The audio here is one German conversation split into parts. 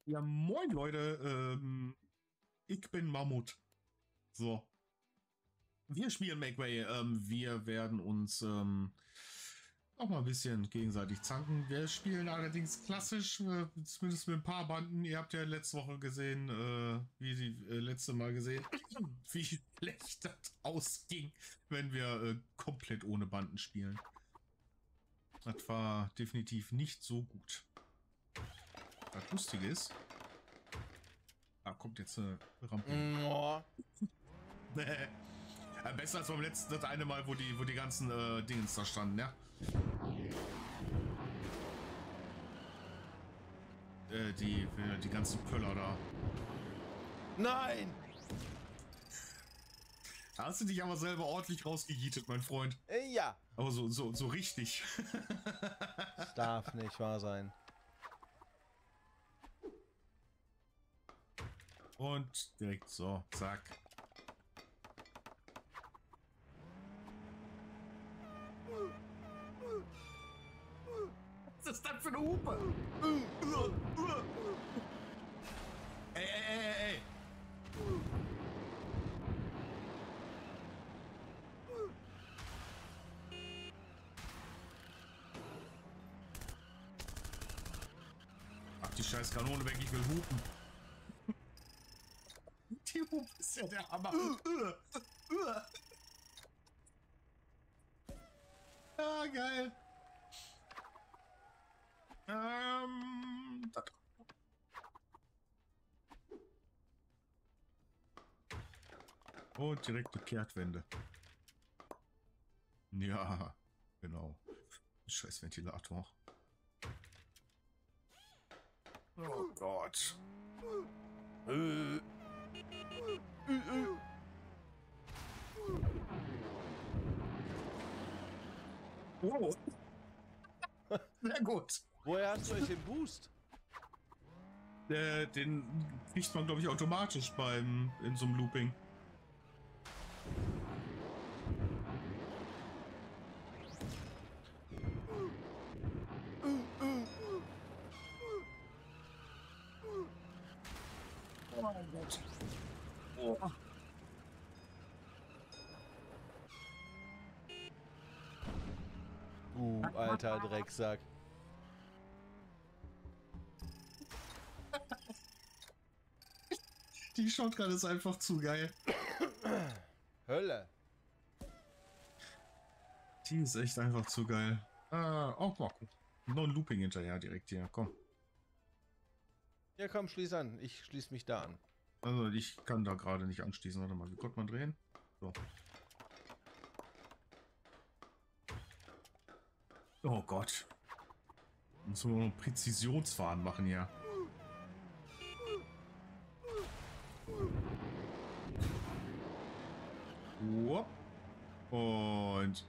Ja, moin Leute, ich bin Mammut. So, wir spielen Make Way. Wir werden uns auch mal ein bisschen gegenseitig zanken. Wir spielen allerdings klassisch, zumindest mit ein paar Banden. Ihr habt ja letzte Woche gesehen, wie die letzte Mal gesehen, wie schlecht das ausging, wenn wir komplett ohne Banden spielen. Das war definitiv nicht so gut. Das Lustige ist, da kommt jetzt eine Rampe. Besser als beim letzten, das eine Mal, wo die ganzen Dingens da standen, ja? Die ganzen Pöller da. Nein! Da hast du dich aber selber ordentlich rausgejietet, mein Freund. Ja. Aber so richtig. Das darf nicht wahr sein. Und direkt so, zack. Was ist das für eine Hupe? Ey. Ach, die scheiß Kanone weg, ich will hupen. Die Hupe ist ja der Hammer. Ah, geil. Und direkt die Kehrtwende. Ja, genau. Scheiß Ventilator. Oh Gott. Oh. Sehr gut. Woher hast du euch den Boost? Den kriegt man, glaube ich, automatisch in so einem Looping. Oh mein Gott. Oh. Alter Drecksack. Die Shotgun ist einfach zu geil. Hölle. Die ist echt einfach zu geil. Oh, guck. Noch ein Looping hinterher direkt hier. Komm. Ja, komm, schließ an. Ich schließe mich da an. Also, ich kann da gerade nicht anschließen. Warte mal, wie konnte man drehen? So. Oh Gott. Müssen wir noch Präzisionsfahren machen hier. Whoop. Und...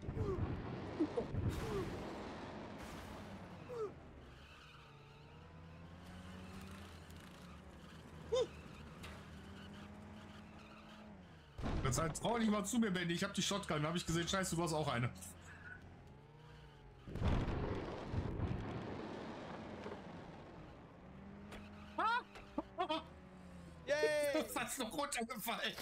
Jetzt halt, trau nicht mal zu mir, Benny. Ich hab die Shotgun. Da hab ich gesehen, scheiße, du hast auch eine. Yay! Fast noch runtergefallen.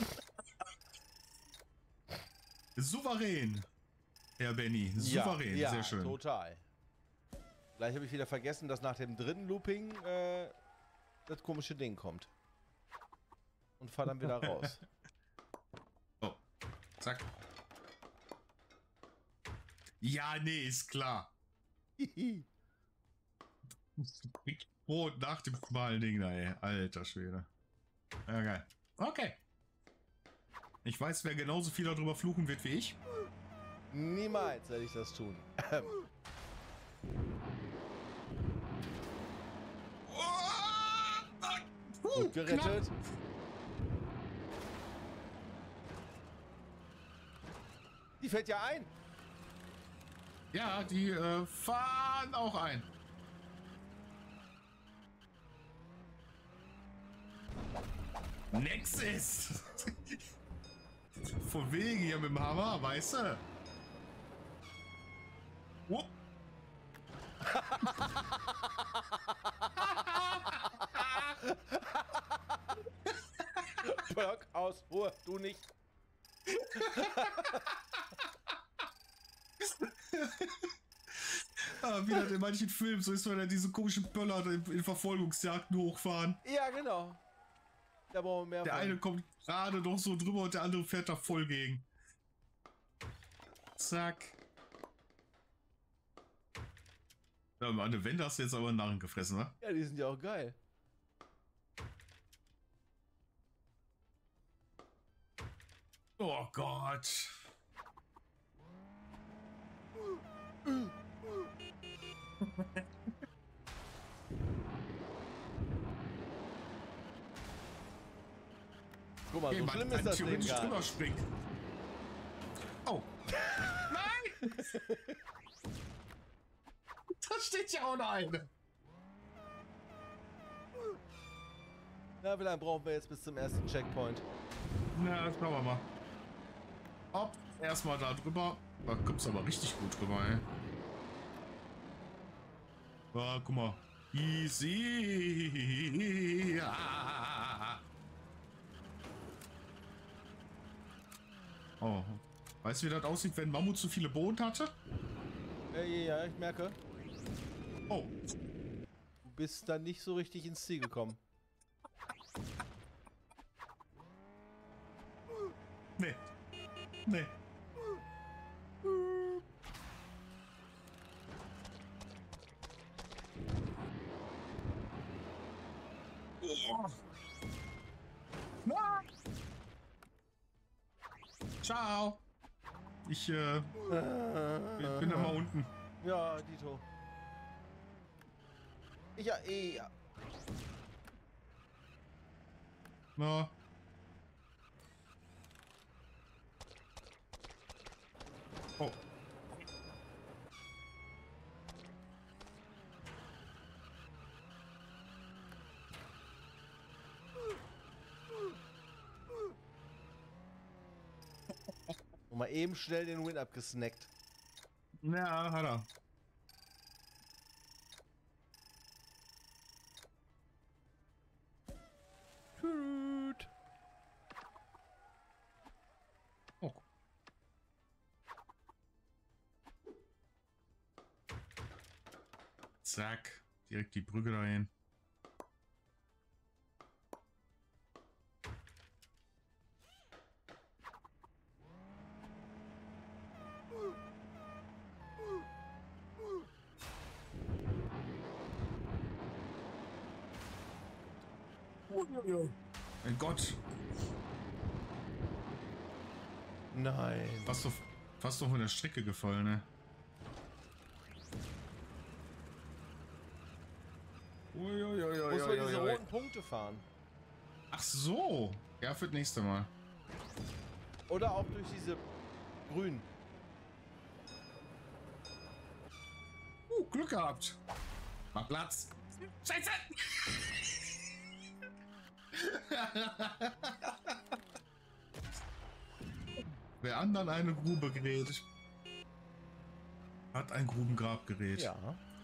Souverän. Herr Benny. Souverän. Ja, sehr schön. Total. Gleich habe ich wieder vergessen, dass nach dem dritten Looping das komische Ding kommt. Und fahr dann wieder raus. Oh. Zack. Ja, nee, ist klar. Oh, nach dem schmalen Ding da, ey. Alter Schwede. Ja, geil. Okay. Ich weiß, wer genauso viel darüber fluchen wird wie ich. Niemals werde ich das tun. Gut gerettet. Knapp. Die fällt ja ein. Ja, die fahren auch ein. Nexus! Von wegen hier mit dem Hammer, weißt du? Block aus, Ruhe, du nicht. Wie das in manchen Filmen so ist, wenn er diese komischen Böller in Verfolgungsjagden hochfahren. Ja, genau. Da brauchen wir mehr Der von. eine kommt gerade noch so drüber und der andere fährt da voll gegen. Zack. Ja, Mann, wenn das jetzt aber einen Narren gefressen, ne? Ja, die sind ja auch geil. Oh Gott. Guck mal, so Man schlimm kann ist das Ding theoretisch gar drüber nicht. springen. Oh. Nein! Da steht ja auch noch eine. Na, wie lange brauchen wir jetzt bis zum ersten Checkpoint? Na, das schauen wir mal. Hopp, erstmal da drüber. Da kommt's aber richtig gut drüber, ey. Ah, guck mal. Easy. Ah. Oh. Weißt du, wie das aussieht, wenn Mammut zu viele Boden hatte? Ja, ich merke. Oh. Du bist dann nicht so richtig ins Ziel gekommen. Nee. Nee. Oh. Nein. Ciao. Ich bin da mal unten. Ja, Dito. Ja. Na. Oh. Und mal eben schnell den Win abgesnackt. Ja, hat er. Tüt. Oh. Zack. Direkt die Brücke dahin. Mein Gott. Nein. Fast doch von der Strecke gefallen, ne? Muss man diese roten Punkte fahren. Ach so. Ja, für das nächste Mal. Oder auch durch diese grünen. Glück gehabt. Mach Platz. Scheiße. Wer anderen eine Grube gerät, hat ein Grubengrabgerät. Ja.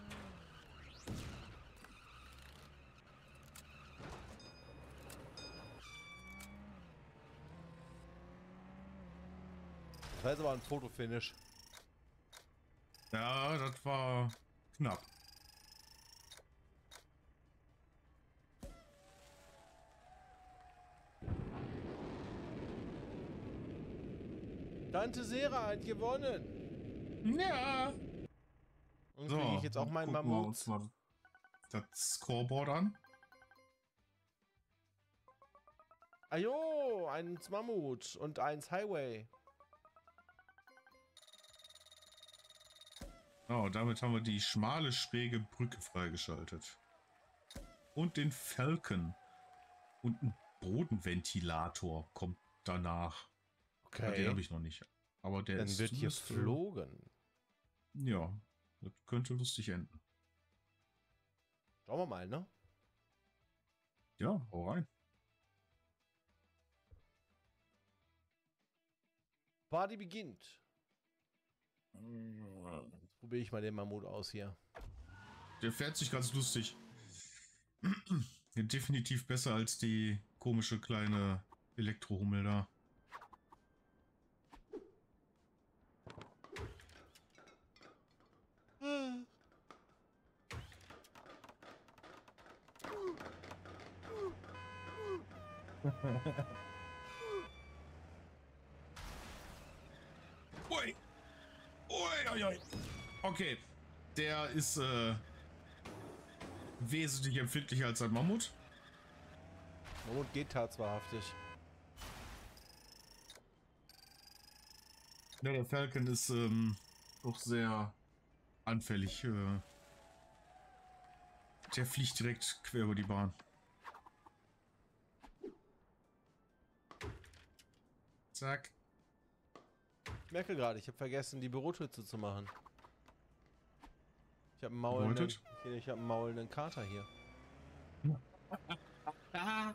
Das war jetzt aber ein Fotofinish. Ja, das war knapp. Tante Sera hat gewonnen. Ja. Und kriege ich jetzt auch meinen gucken wir Mammut. uns mal das Scoreboard an. Ajo, eins Mammut und eins Highway. Oh, damit haben wir die schmale, schräge Brücke freigeschaltet. Und den Falcon. Und ein Bodenventilator kommt danach. Okay. Den habe ich noch nicht. Aber der Dann ist wird hier zumindest, geflogen. Ja, das könnte lustig enden. Schauen wir mal, ne? Ja, hau rein. Party beginnt. Jetzt probiere ich mal den Mammut aus hier. Der fährt sich ganz lustig. Definitiv besser als die komische kleine Elektrohummel da. Ui. Ui, ui, ui. Okay, der ist wesentlich empfindlicher als ein Mammut. Mammut geht tatsächlich. Ja, der Falcon ist doch sehr anfällig. Der fliegt direkt quer über die Bahn. Zack. Ich merke gerade, ich habe vergessen, die Bürotür zuzumachen. Ich habe Bedeutet? einen maulenden Kater hier. Ah.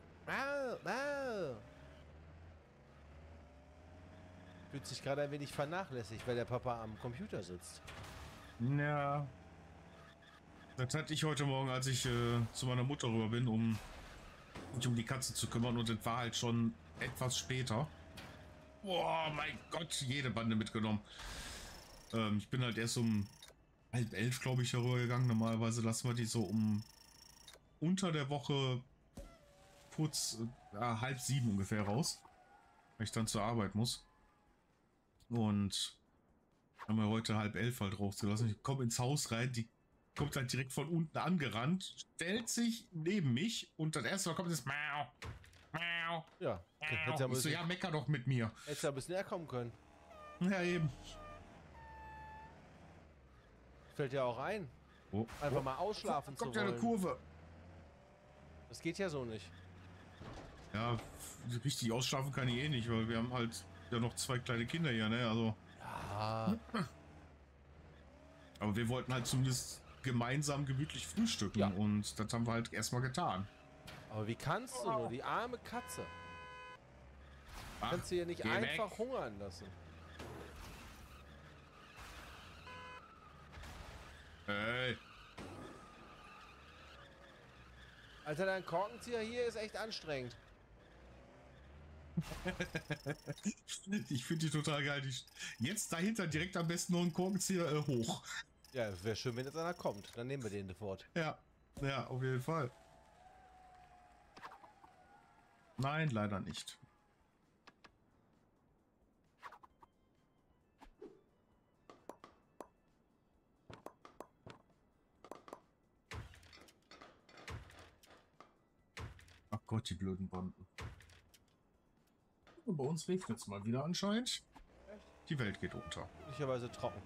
Fühlt sich gerade ein wenig vernachlässigt, weil der Papa am Computer sitzt. Ja. Das hatte ich heute Morgen, als ich zu meiner Mutter rüber bin, um mich um die Katze zu kümmern, und es war halt schon etwas später. Boah, mein Gott, jede Bande mitgenommen. Ich bin halt erst um 10:30, glaube ich, darüber gegangen. Normalerweise lassen wir die so unter der Woche kurz 6:30 ungefähr raus, weil ich dann zur Arbeit muss. Und haben wir heute 10:30 halt rausgelassen. Ich komme ins Haus rein, die kommt halt direkt von unten angerannt, stellt sich neben mich und das erste, was kommt, ist Miau, Miau. Ja, Miau. Ich so, ja, mecker doch mit mir. Hättest ja ein bisschen näher kommen können. Ja, eben. Fällt ja auch ein, Oh. einfach mal ausschlafen zu Kommt ja eine wollen. Kurve. Das geht ja so nicht. Ja, richtig ausschlafen kann ich eh nicht, weil wir haben halt ja noch 2 kleine Kinder hier, ne? Also. Ja, Aber wir wollten halt zumindest gemeinsam gemütlich frühstücken, Ja. und das haben wir halt erstmal getan. aber wie kannst du nur, die arme Katze? Ach, Kannst du ja nicht geh einfach weg. hungern lassen. Ey. Alter, dein Korkenzieher hier ist echt anstrengend. Ich finde die total geil. Jetzt dahinter direkt am besten noch einen Korkenzieher hoch. Ja, wäre schön, wenn jetzt einer kommt. Dann nehmen wir den sofort. Ja, ja, auf jeden Fall. Nein, leider nicht. Ach Gott, die blöden Banden. Und bei uns regnet es mal wieder anscheinend. Die Welt geht unter. Möglicherweise trocken.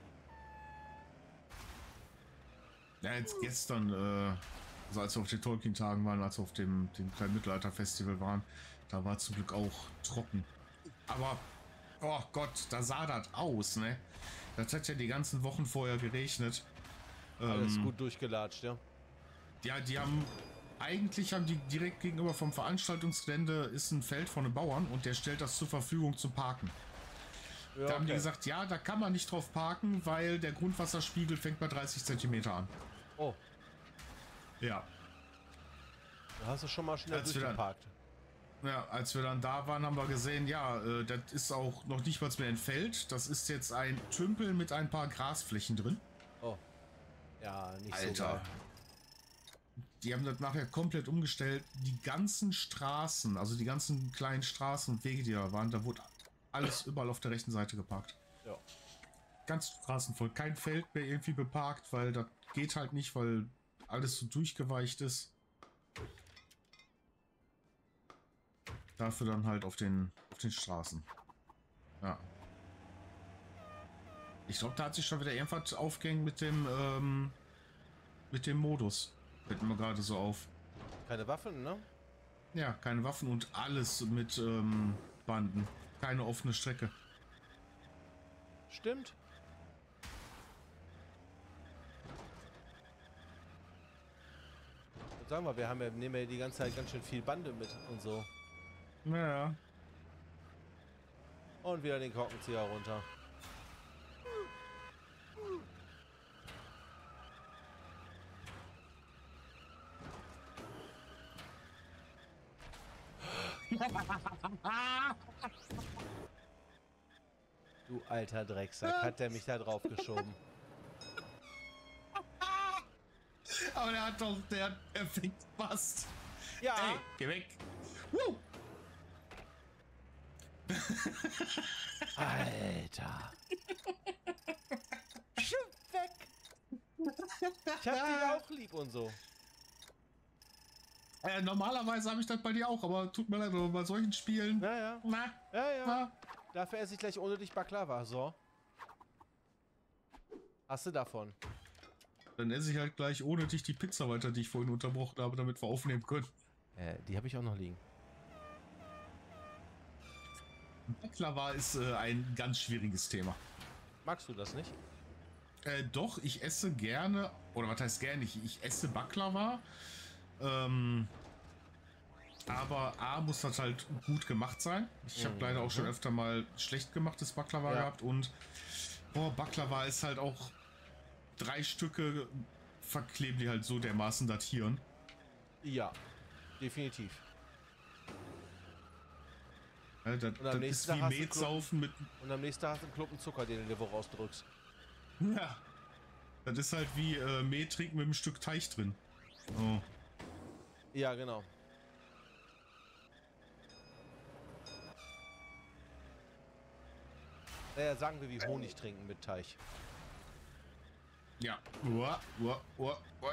Ja, jetzt gestern, also als wir auf den Tolkien-Tagen waren, als wir auf dem kleinen Mittelalter-Festival waren, da war zum Glück auch trocken. Aber, oh Gott, da sah das aus, ne? Das hat ja die ganzen Wochen vorher geregnet. Alles gut durchgelatscht, ja. Ja, eigentlich haben die direkt gegenüber vom Veranstaltungsgelände ist ein Feld von den Bauern, und der stellt das zur Verfügung zum Parken. Ja, Da haben die okay. gesagt, ja, da kann man nicht drauf parken, weil der Grundwasserspiegel fängt bei 30 Zentimeter an. Oh, Ja. da hast du schon mal schnell Als wir dann- durchgeparkt. Ja, als wir dann da waren, haben wir gesehen, ja, das ist auch noch nicht mal mehr ein Feld. Das ist jetzt ein Tümpel mit ein paar Grasflächen drin. Oh. Ja, nicht so Alter. geil. Die haben das nachher komplett umgestellt. Die ganzen Straßen, also die ganzen kleinen Straßen und Wege, die da waren, da wurde alles überall auf der rechten Seite geparkt. Ja. Ganz Straßen voll. Kein Feld mehr irgendwie beparkt, weil das geht halt nicht, weil alles so durchgeweicht ist. Dafür dann halt auf den Straßen. Ja. Ich glaube, da hat sich schon wieder irgendwas aufgehängt mit dem Modus. Fällt mir gerade so auf. Keine Waffen, ne? Ja, keine Waffen und alles mit Banden. Keine offene Strecke. Stimmt. Sagen wir, nehmen ja die ganze Zeit ganz schön viel Bande mit und so. Naja. Und wieder den Korkenzieher runter. Du alter Drecksack, hat der mich da drauf geschoben. Aber der hat doch, der Effekt passt. Ja. Ey, geh weg. Woo. Alter. Schub weg. Ich hab dich auch lieb und so. Normalerweise habe ich das bei dir auch, aber tut mir leid, aber bei solchen Spielen. Ja, ja. Na, Ja, ja. na. Dafür esse ich gleich ohne dich Baklava. So. Hast du davon? Dann esse ich halt gleich ohne dich die Pizza weiter, die ich vorhin unterbrochen habe, damit wir aufnehmen können. Die habe ich auch noch liegen. Baklava ist ein ganz schwieriges Thema. Magst du das nicht? Doch, ich esse gerne, oder was heißt gerne, ich esse Baklava. Aber A, muss das halt gut gemacht sein. Ich habe leider auch schon öfter mal schlecht gemachtes Baklava gehabt und boah, Baklava ist halt auch 3 Stücke verkleben die halt so dermaßen das Hirn. Ja, definitiv. Ja, das ist wie Metsaufen mit... Und am nächsten Tag hast du einen Klumpen Zucker, den du dir wo rausdrückst. Ja, das ist halt wie Met trinken mit einem Stück Teig drin. Oh. Ja, genau. Naja, sagen wir wie Honig trinken mit Teig. Ja. Uah, uah, uah, uah.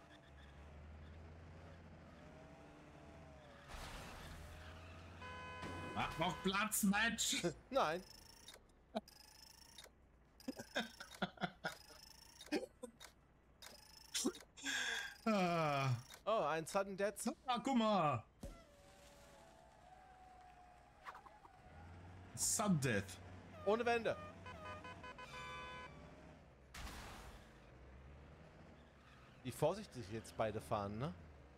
Mach noch Platz, Mensch! Nein. Oh, ein Sudden Death. Ah, guck mal! Sudden Death. Ohne Wände. Wie vorsichtig jetzt beide fahren, ne?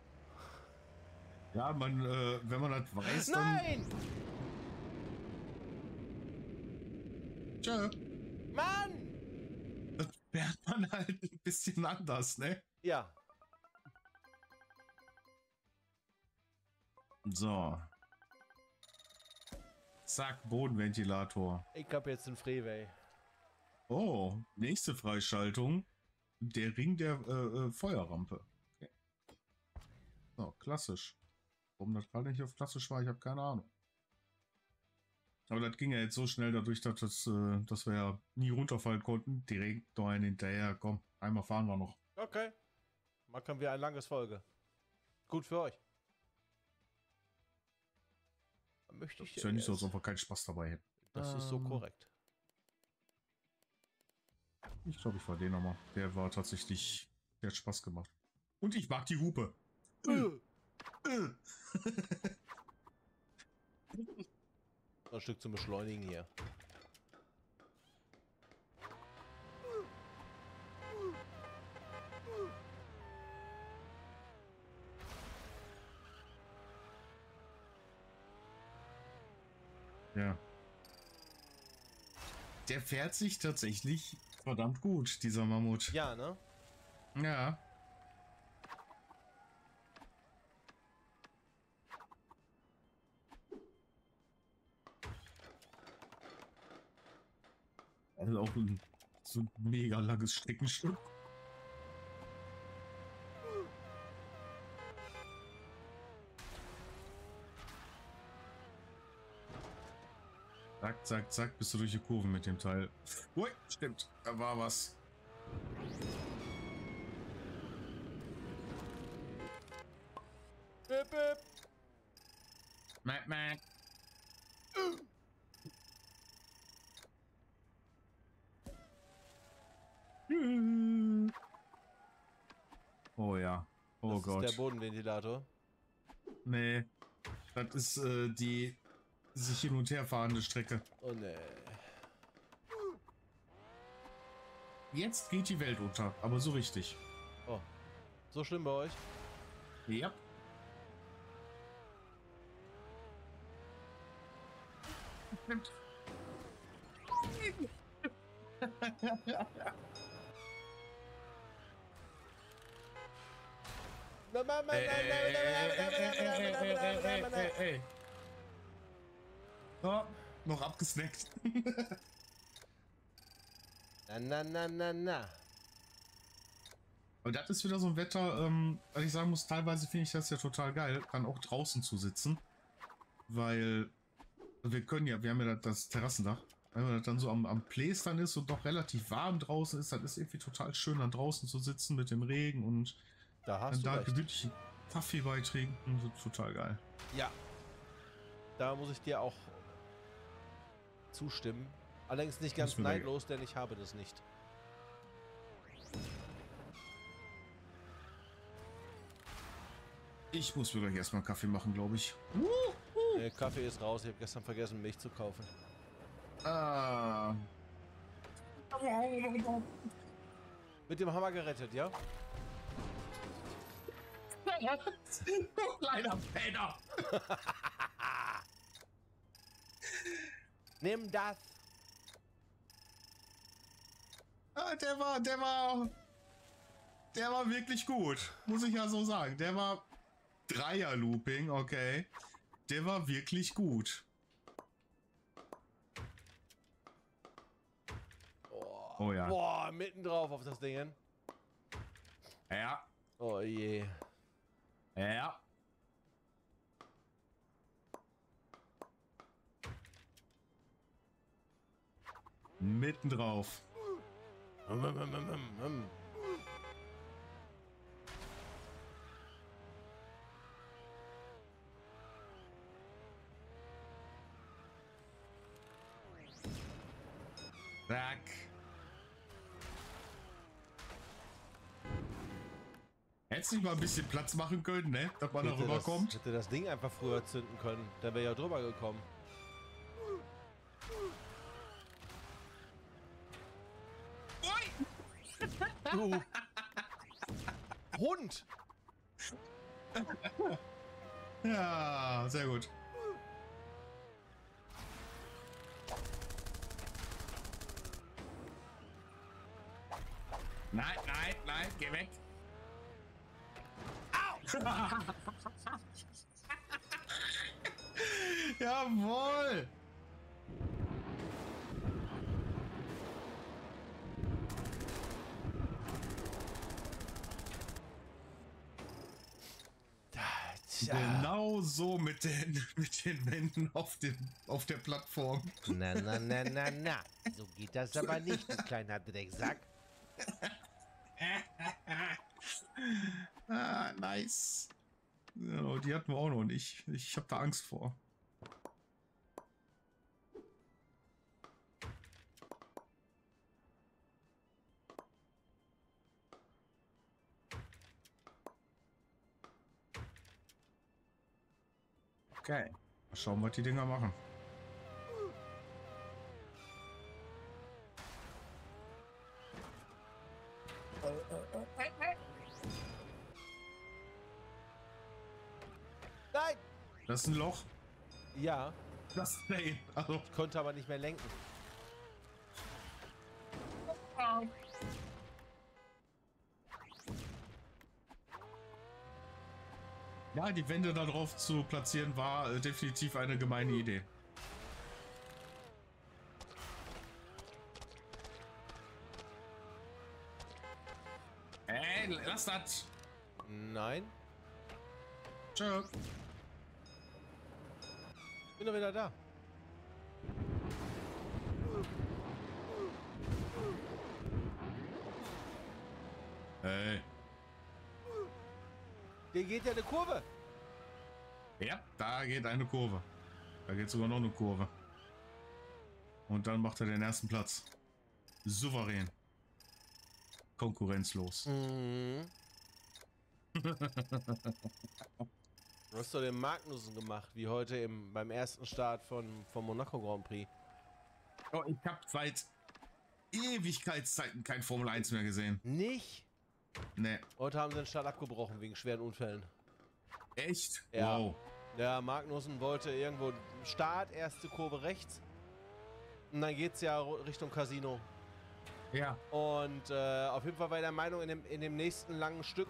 Ja, man, wenn man das weiß, dann... Nein! Tschö. Mann! Das fährt man halt ein bisschen anders, ne? Ja. So. Zack, Bodenventilator. Ich hab jetzt einen Freeway. Oh, nächste Freischaltung. Der Ring der Feuerrampe. Okay. So, klassisch. Warum das gerade nicht auf klassisch war, ich habe keine Ahnung. Aber das ging ja jetzt so schnell dadurch, dass wir ja nie runterfallen konnten. Direkt noch einen hinterher. Komm, einmal fahren wir noch. Okay. Machen wir ein langes Folge. Gut für euch. Möchte ich Ist ja nicht so, als ob wir keinen Spaß dabei hätten. Das ist so korrekt. Ich glaube, ich fahr den nochmal. Der war tatsächlich... Der hat Spaß gemacht. Und ich mag die Hupe. Ein Stück zum Beschleunigen hier. Ja. Der fährt sich tatsächlich verdammt gut, dieser Mammut. Ja, ne? Ja. Also auch so ein mega langes Streckenstück. Zack, zack, zack, bist du durch die Kurven mit dem Teil. Ui, stimmt, da war was. Bip, bip. Mac, Mac. Oh ja. Oh das Gott. ist der Bodenventilator. Nee. Das ist die sich hin und her fahrende Strecke. Oh nee. Jetzt geht die Welt unter, aber so richtig. Oh. So schlimm bei euch? Ja. Stimmt. Nein, nein, nein, nein, nein, nein, nein, nein, nein, nein, nein, nein, nein, nein. Oh, noch abgesnackt. Na. Aber das ist wieder so ein Wetter, was ich sagen muss, teilweise finde ich das ja total geil, dann auch draußen zu sitzen. Weil wir haben ja das Terrassendach. Wenn man das dann so am Plästern ist und doch relativ warm draußen ist, dann ist irgendwie total schön, dann draußen zu sitzen mit dem Regen und dann da gemütlich Kaffee beitrinken. So, total geil. Ja. Da muss ich dir auch zustimmen. Allerdings nicht ganz neidlos, denn ich habe das nicht. Ich muss mir gleich erstmal einen Kaffee machen, glaube ich. Der Kaffee ist raus. Ich habe gestern vergessen, Milch zu kaufen. Ah. Mit dem Hammer gerettet, ja? Du kleiner Penner. Nimm das. Ah, der war wirklich gut. Muss ich ja so sagen. Der war Dreier-Looping, okay. Der war wirklich gut. Oh ja. Boah, mitten drauf auf das Ding. Ja. Oh je. Ja. Mitten drauf. Zack. Hättest du nicht mal ein bisschen Platz machen können, ne? Dass man da rüberkommt. Hätte das Ding einfach früher zünden können. Dann wäre ja drüber gekommen. Du Hund! Ja, sehr gut. Nein, geh weg. Au! Jawohl! Genau so mit den Wänden auf der Plattform. Na. So geht das aber nicht, du kleiner Drecksack. Ah, nice. Ja, die hatten wir auch noch nicht. Ich habe da Angst vor. Okay. Mal schauen, was die Dinger machen. Nein! Das ist ein Loch. Ja. Das nein. Also. Ich konnte aber nicht mehr lenken. Ja, die Wände da drauf zu platzieren war definitiv eine gemeine Idee. Ey, lass das! Nein. Tschö. Ich bin doch wieder da. Hey. Hier geht ja eine Kurve. Ja, da geht eine Kurve. Da geht sogar noch eine Kurve. Und dann macht er den ersten Platz. Souverän. Konkurrenzlos. Mhm. Du hast doch den Magnussen gemacht, wie heute beim ersten Start vom Monaco Grand Prix. Oh, ich habe seit Ewigkeitszeiten kein Formel 1 mehr gesehen. Nicht? Nee. Heute haben sie den Start abgebrochen wegen schweren Unfällen. Echt? Ja. Wow. Der Magnussen wollte irgendwo Start, erste Kurve rechts. Und dann geht's ja Richtung Casino. Ja. Und auf jeden Fall war er der Meinung, in dem nächsten langen Stück,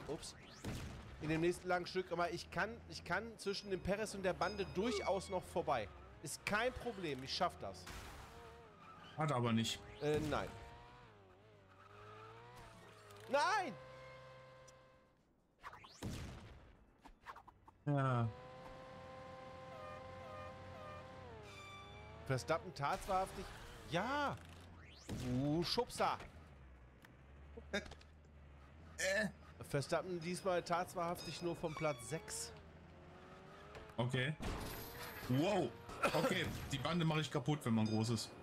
aber ich kann zwischen dem Perez und der Bande durchaus noch vorbei. Ist kein Problem, ich schaff das. Hat aber nicht. Nein. Nein! Ja. Verstappen tatsächlich. Ja! Du Schubser! Verstappen diesmal tatsächlich nur vom Platz 6. Okay. Wow. Okay, die Bande mache ich kaputt, wenn man groß ist.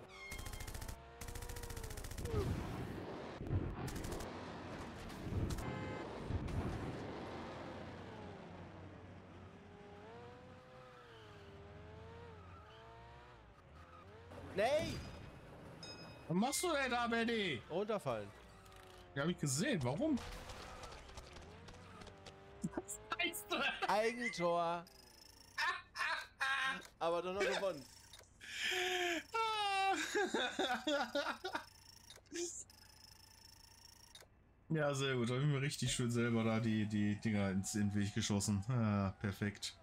Nee! Was machst du denn da, Benny? Runterfallen. Ja, hab ich gesehen. Warum? Eigentor! Aber doch noch gewonnen. Ja, sehr gut. Da habe ich mir richtig schön selber da die Dinger in den Weg geschossen. Ah, perfekt.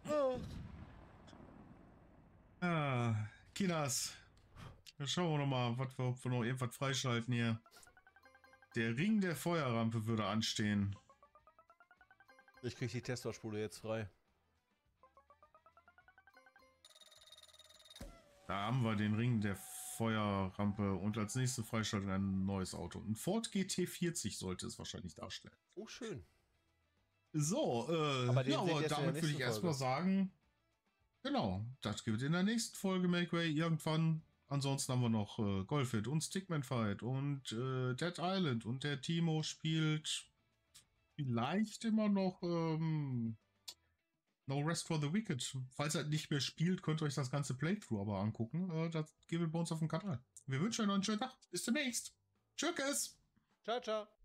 Ah, Kinas. Dann schauen wir noch mal, ob wir noch irgendwas freischalten hier. Der Ring der Feuerrampe würde anstehen. Ich krieg die Testorspule jetzt frei. Da haben wir den Ring der Feuerrampe und als nächste Freischaltung ein neues Auto. Ein Ford GT40 sollte es wahrscheinlich darstellen. Oh, schön. So, aber ja, aber damit würde ich erstmal sagen, genau, das gibt in der nächsten Folge Makeway irgendwann. Ansonsten haben wir noch Golfit und Stickman Fight und Dead Island und der Timo spielt vielleicht immer noch No Rest for the Wicked. Falls er nicht mehr spielt, könnt ihr euch das ganze Playthrough aber angucken. Das gibt es bei uns auf dem Kanal. Wir wünschen euch noch einen schönen Tag. Bis demnächst. Tschüss. Ciao, ciao.